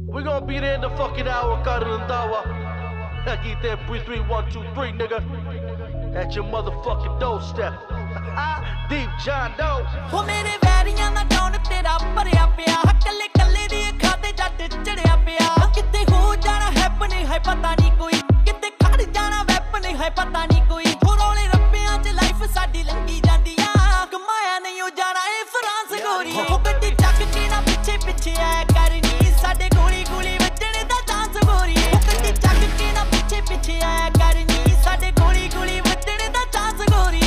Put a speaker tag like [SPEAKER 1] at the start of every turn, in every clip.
[SPEAKER 1] We gonna be there in the fucking hour, Karan Randhawa. Geet MP3 123, nigga. At your motherfucking doorstep. Deep Jandu.
[SPEAKER 2] हो मेरे वैरियां दा down तेरा भरिया पिया कल्ले कल्ले दी अखां ते जट चढ़िया पिया किते हो जाना हैप नहीं है पता नहीं कोई किते खड़ जाना वैप नहीं है पता नहीं कोई हो रोले रप्पियां च लाइफ साडी लंगी जांदी आ कमाया नहीं हो जाना ए फ्रांस गोरी हो गड्डी चक के ना पिछे पिछे आया करनी साडे गोली गोली वजणे दा चांस गोरी हो गड्डी चक के ना पिछे पिछे आया करनी साडे गोली गोली वजणे दा चांस गोरी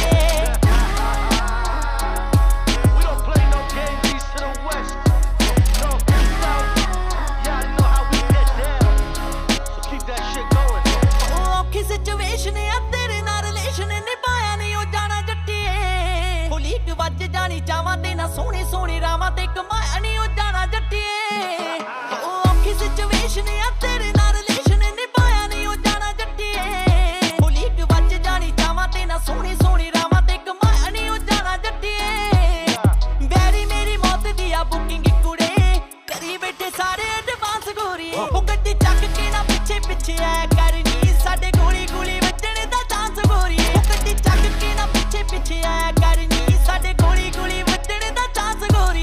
[SPEAKER 2] सिचुएशन है तेरे ना रिलेशन निभाया नहीं हो जाना जट्टिए होली क वज जानी चावां ते ना सोहने सोहने रावां ते कमाया नहीं हो जाना जट्टिए ओ औखी सिचुएशन है तेरे ना रिलेशन निभाया नहीं हो जाना जट्टिए होली क वज जानी चावां ते ना सोहने सोहने रावां ते कमाया नहीं हो जाना जट्टिए बैरी मेरी मौत दी आ बुकिंग कुड़े करी बैठे सारे एडवांस गोरी ओ गड्डी चक के ना पिछे पिछे आया करनी साडे गोली गोली वजणे दा चांस गोरी ओ गड्डी चक के ना पिछे पिछे आया करनी साडे गोली गोली वजणे दा चांस गोरी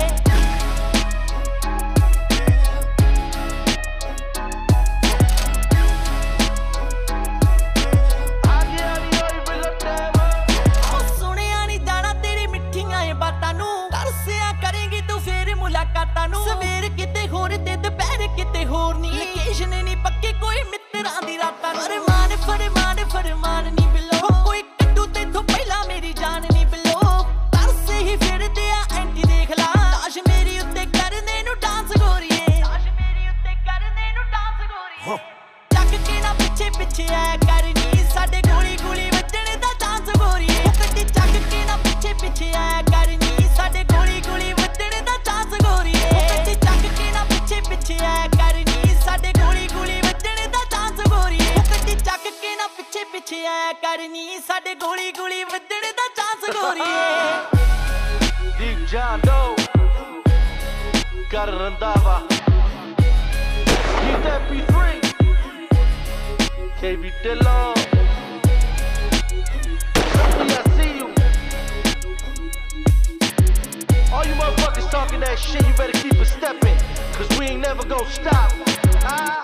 [SPEAKER 2] ओ सुनिया नहीं जाना तेरी मिठियां ए बातां नू तरसिया करेंगी तू फिर मुलाकातां नू सवेर किते होर ते दोपहर किते होर नी लोकेशन नहीं पक्की कोई मित्तरां दी रातां फरमान नहीं बिलो कोई कड्डू तेथों पहला मेरी जान नहीं बिलो तरसे ही फिरदे आ एंटी देख ला लाश मेरी उत्ते करने नू डांस गोरीए लाश मेरी उत्ते करने नू डांस गोरीए चक के ना पिछे पिछे आया करनी साडे गोली गोली वजणे दा चांस गोरीए गड्डी चक के ना पिछे पिछे आया करनी साडे गोली गोली वजणे दा चांस गोरीए गड्डी चक के ना पिछे पिछे आया करनी साडे गोली गोली वजणे दा चांस गोरीए गड्डी चक के ना पिछे पिछे आया करनी साडे गोली गोली वजणे दा चांस गोरीए
[SPEAKER 1] Deep Jandu. Karan Randhawa. Geet MP3. KB Dilla. I see you. All you motherfuckers talking that shit, you better keep it stepping, cause we ain't never gonna stop.